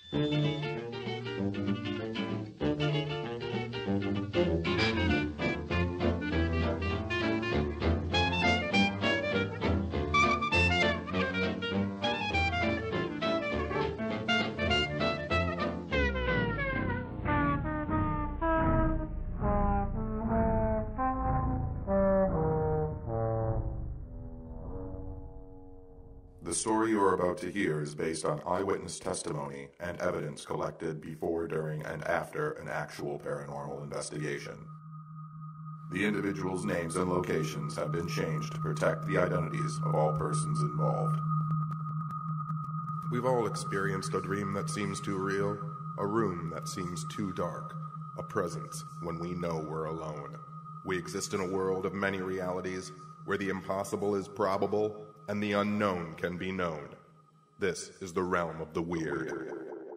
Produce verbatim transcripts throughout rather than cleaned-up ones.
The story you are about to hear is based on eyewitness testimony and evidence collected before, during, and after an actual paranormal investigation. The individuals' names and locations have been changed to protect the identities of all persons involved. We've all experienced a dream that seems too real, a room that seems too dark, a presence when we know we're alone. We exist in a world of many realities where the impossible is probable and the unknown can be known. This is the realm of the weird.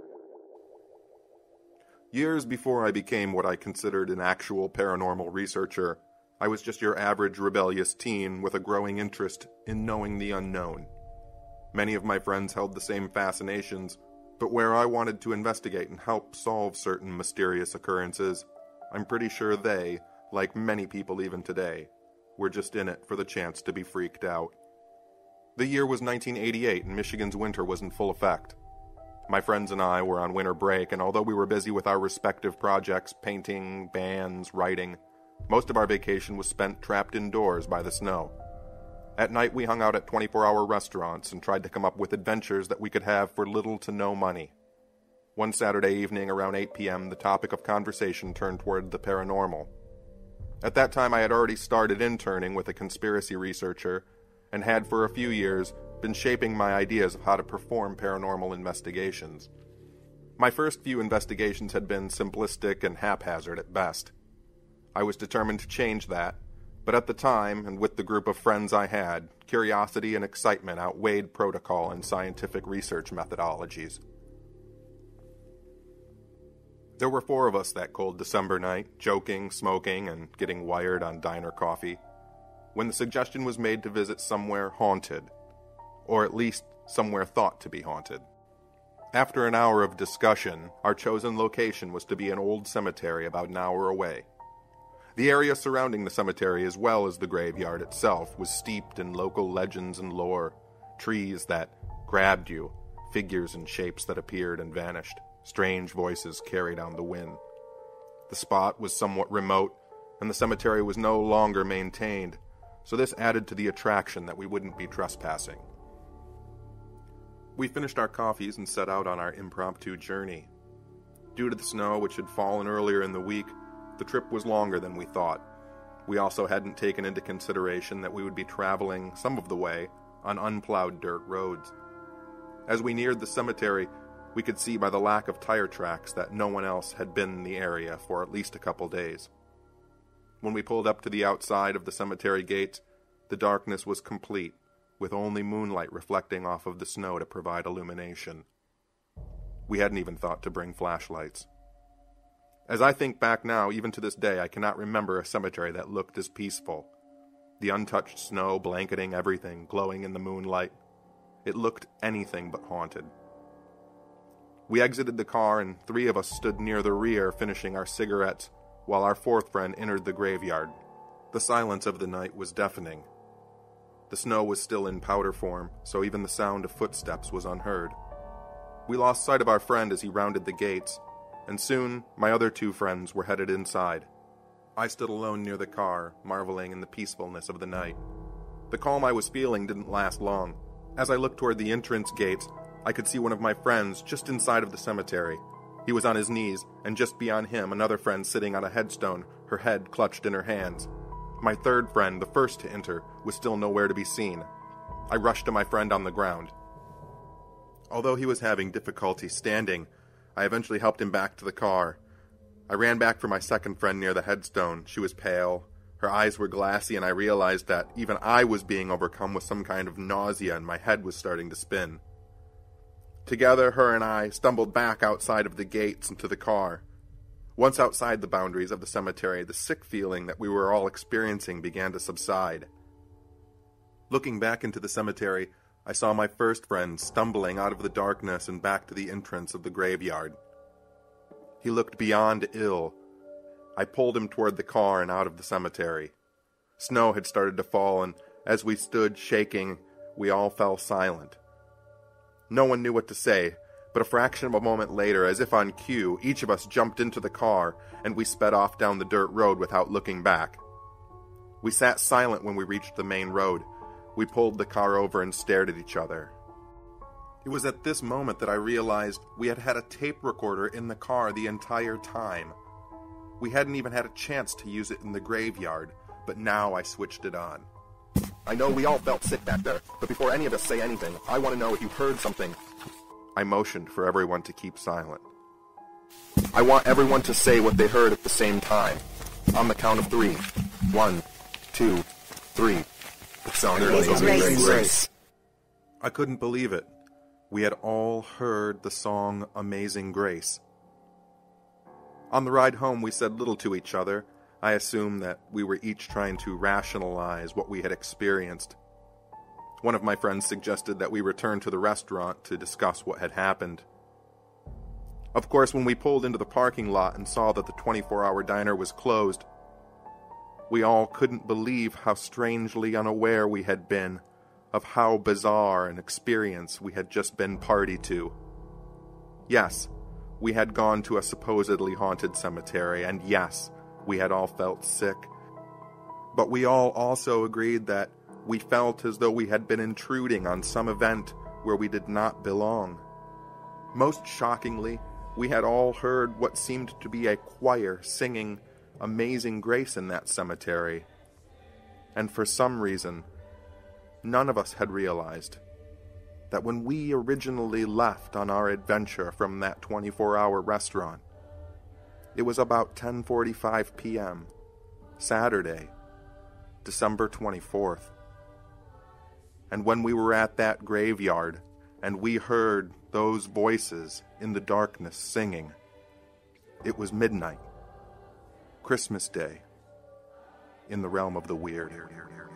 Years before I became what I considered an actual paranormal researcher, I was just your average rebellious teen with a growing interest in knowing the unknown. Many of my friends held the same fascinations, but where I wanted to investigate and help solve certain mysterious occurrences, I'm pretty sure they, like many people even today, were just in it for the chance to be freaked out. The year was nineteen eighty-eight and Michigan's winter was in full effect. My friends and I were on winter break, and although we were busy with our respective projects, painting, bands, writing, most of our vacation was spent trapped indoors by the snow. At night we hung out at twenty-four hour restaurants and tried to come up with adventures that we could have for little to no money. One Saturday evening around eight p.m. the topic of conversation turned toward the paranormal. At that time I had already started interning with a conspiracy researcher and had for a few years been shaping my ideas of how to perform paranormal investigations. My first few investigations had been simplistic and haphazard at best. I was determined to change that, but at the time, and with the group of friends I had, curiosity and excitement outweighed protocol and scientific research methodologies. There were four of us that cold December night, joking, smoking, and getting wired on diner coffee, when the suggestion was made to visit somewhere haunted, or at least somewhere thought to be haunted. After an hour of discussion, our chosen location was to be an old cemetery about an hour away. The area surrounding the cemetery, as well as the graveyard itself, was steeped in local legends and lore, trees that grabbed you, figures and shapes that appeared and vanished, strange voices carried on the wind. The spot was somewhat remote, and the cemetery was no longer maintained, so this added to the attraction that we wouldn't be trespassing. We finished our coffees and set out on our impromptu journey. Due to the snow, which had fallen earlier in the week, the trip was longer than we thought. We also hadn't taken into consideration that we would be traveling some of the way on unplowed dirt roads. As we neared the cemetery, we could see by the lack of tire tracks that no one else had been in the area for at least a couple days. When we pulled up to the outside of the cemetery gates, the darkness was complete, with only moonlight reflecting off of the snow to provide illumination. We hadn't even thought to bring flashlights. As I think back now, even to this day, I cannot remember a cemetery that looked as peaceful. The untouched snow blanketing everything, glowing in the moonlight. It looked anything but haunted. We exited the car and three of us stood near the rear finishing our cigarettes, while our fourth friend entered the graveyard. The silence of the night was deafening. The snow was still in powder form, so even the sound of footsteps was unheard. We lost sight of our friend as he rounded the gates, and soon my other two friends were headed inside. I stood alone near the car, marveling in the peacefulness of the night. The calm I was feeling didn't last long. As I looked toward the entrance gates, I could see one of my friends just inside of the cemetery. He was on his knees, and just beyond him, another friend sitting on a headstone, her head clutched in her hands. My third friend, the first to enter, was still nowhere to be seen. I rushed to my friend on the ground. Although he was having difficulty standing, I eventually helped him back to the car. I ran back for my second friend near the headstone. She was pale, her eyes were glassy, and I realized that even I was being overcome with some kind of nausea and my head was starting to spin. Together, her and I stumbled back outside of the gates and to the car. Once outside the boundaries of the cemetery, the sick feeling that we were all experiencing began to subside. Looking back into the cemetery, I saw my first friend stumbling out of the darkness and back to the entrance of the graveyard. He looked beyond ill. I pulled him toward the car and out of the cemetery. Snow had started to fall, and as we stood shaking, we all fell silent. No one knew what to say, but a fraction of a moment later, as if on cue, each of us jumped into the car, and we sped off down the dirt road without looking back. We sat silent when we reached the main road. We pulled the car over and stared at each other. It was at this moment that I realized we had had a tape recorder in the car the entire time. We hadn't even had a chance to use it in the graveyard, but now I switched it on. I know we all felt sick back there, but before any of us say anything, I want to know if you heard something. I motioned for everyone to keep silent. I want everyone to say what they heard at the same time. On the count of three. One, two, three. The song of Amazing Grace. I couldn't believe it. We had all heard the song Amazing Grace. On the ride home, we said little to each other. I assume that we were each trying to rationalize what we had experienced. One of my friends suggested that we return to the restaurant to discuss what had happened. Of course, when we pulled into the parking lot and saw that the twenty-four hour diner was closed, we all couldn't believe how strangely unaware we had been of how bizarre an experience we had just been party to. Yes, we had gone to a supposedly haunted cemetery, and yes, we had all felt sick. But we all also agreed that we felt as though we had been intruding on some event where we did not belong. Most shockingly, we had all heard what seemed to be a choir singing Amazing Grace in that cemetery. And for some reason, none of us had realized that when we originally left on our adventure from that twenty-four hour restaurant, it was about ten forty-five p.m., Saturday, December twenty-fourth. And when we were at that graveyard and we heard those voices in the darkness singing, it was midnight, Christmas Day, in the realm of the weird.